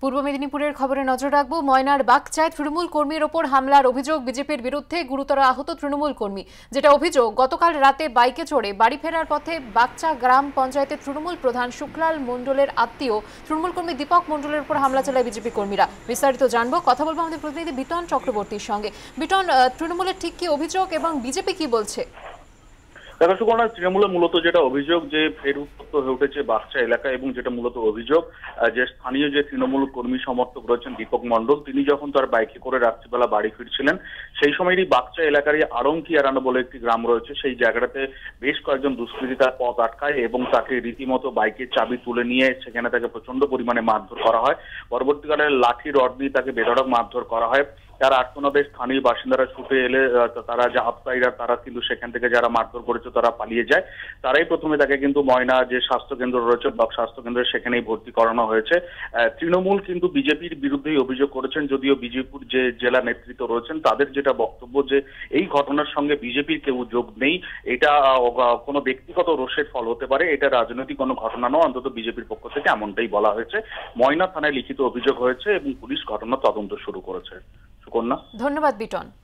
পূর্ব মেদিনীপুরের খবরে নজর রাখবো। ময়নার বাগচায় তৃণমূল কর্মীর ওপর হামলার অভিযোগ বিজেপির বিরুদ্ধে, গুরুতর আহত তৃণমূল কর্মী। যেটা অভিযোগ, গতকাল রাতে বাইকে চড়ে বাড়ি ফেরার পথে বাগচা গ্রাম পঞ্চায়েতের তৃণমূল প্রধান শুক্লাল মণ্ডলের আত্মীয় তৃণমূল কর্মী দীপক মণ্ডলের উপর হামলা চালায় বিজেপি কর্মীরা। বিস্তারিত জানবো, কথা বলবো আমাদের প্রতিনিধি বিটন চক্রবর্তীর সঙ্গে। বিটন, তৃণমূলের ঠিক কি অভিযোগ এবং বিজেপি কি বলছে? দেখো সুকন্যা, তৃণমূলে মূলত যেটা অভিযোগ যে ফের উত্তপ্ত হয়ে উঠেছে বাগচা এলাকা, এবং যেটা মূলত অভিযোগ যে স্থানীয় যে তৃণমূল কর্মী সমর্থক রয়েছেন দীপক মণ্ডল, তিনি যখন তার বাইকে করে রাত্রিবেলা বাড়ি ফিরছিলেন, সেই সময়ই বাগচা এলাকারই আরঙ্কি-আরানা বলে একটি গ্রাম রয়েছে, সেই জায়গাটাতে বেশ কয়েকজন দুষ্কৃতী তার পথ আটকায় এবং তাকে রীতিমতো বাইকের চাবি তুলে নিয়ে সেখানে তাকে প্রচন্ড পরিমাণে মারধর করা হয়। পরবর্তীকালে লাঠি রড দিয়ে তাকে বেধড়ক মারধর করা হয়। তার আর্তনাদে স্থানীয় বাসিন্দারা ছুটে এলে তারা যে আততায়ীরা তারা কিন্তু সেখান থেকে যারা মারধর করেছে তারা পালিয়ে যায়। তারাই প্রথমে তাকে কিন্তু ময়না যে স্বাস্থ্যকেন্দ্র রয়েছে ব্লক স্বাস্থ্যকেন্দ্রে সেখানেই ভর্তি করানো হয়েছে। তৃণমূল কিন্তু বিজেপির বিরুদ্ধেই অভিযোগ করেছেন, যদিও বিজেপির যে জেলা নেতৃত্ব রয়েছেন তাদের যেটা বক্তব্য যে এই ঘটনার সঙ্গে বিজেপির কেউ যোগ নেই, এটা কোনো ব্যক্তিগত রোষের ফল হতে পারে, এটা রাজনৈতিক কোনো ঘটনা নয়, অন্তত বিজেপির পক্ষ থেকে এমনটাই বলা হয়েছে। ময়না থানায় লিখিত অভিযোগ হয়েছে এবং পুলিশ ঘটনা তদন্ত শুরু করেছে। সুকন্যা, ধন্যবাদ বিটন।